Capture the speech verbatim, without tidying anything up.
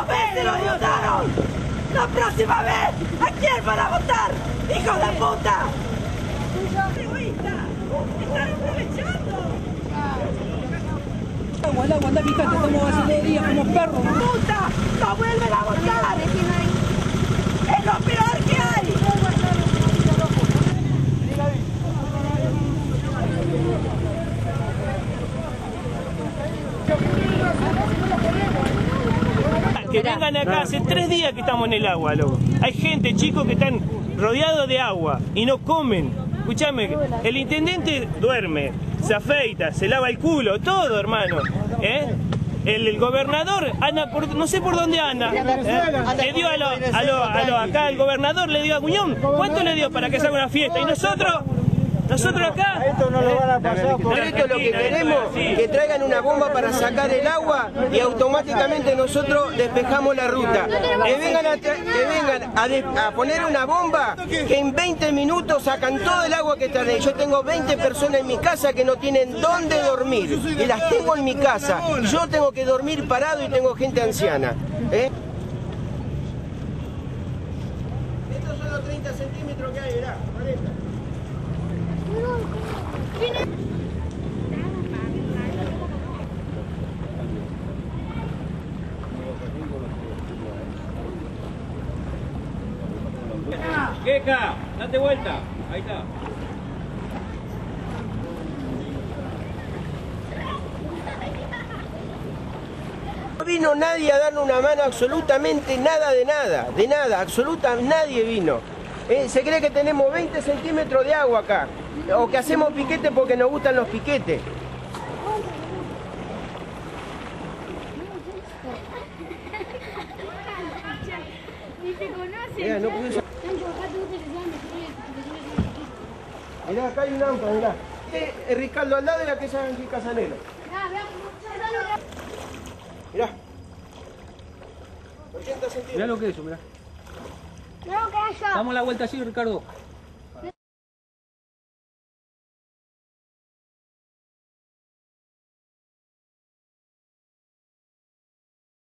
¡Dos veces lo votaron! ¡La próxima vez! ¿A quién van a votar? ¡Hijos de puta! ¡Egoísta! ¡Están aprovechando! Agua, el agua, anda, fíjate, estamos vacilería como perros. ¡Puta! ¡No vuelven a votar! ¡Es lo peor que hay! Que vengan acá, hace tres días que estamos en el agua, loco. Hay gente, chicos, que están rodeados de agua y no comen. Escuchame, el intendente duerme, se afeita, se lava el culo, todo, hermano. ¿Eh? El, el gobernador anda por, no sé por dónde anda. ¿Eh? Le dio a lo, a lo, a lo, acá el gobernador le dio a Guñón. ¿Cuánto le dio para que se haga una fiesta? Y nosotros, nosotros acá. Esto no lo van a pasar por esto. Lo que queremos es que traigan una bomba para sacar el agua y automáticamente nosotros despejamos la ruta. Que vengan a, que vengan a, de, a poner una bomba que en veinte minutos sacan todo el agua que está ahí. Yo tengo veinte personas en mi casa que no tienen dónde dormir y las tengo en mi casa. Yo tengo que dormir parado y tengo gente anciana. ¿Eh? Estos son los treinta centímetros que hay, ¿verdad? cuarenta. Queca, date vuelta. Ahí está. No vino nadie a darnos una mano, absolutamente nada de nada, de nada, absoluta nadie vino. Eh, se cree que tenemos veinte centímetros de agua acá, o que hacemos piquete porque nos gustan los piquetes. Mirá, no pude... Mirá, acá hay un auto, mirá. Eh, Ricardo, al lado de la que es Ángel Casanelo. Mirá. ochenta centímetros. Mirá lo que es eso, mirá. Damos la vuelta así, Ricardo.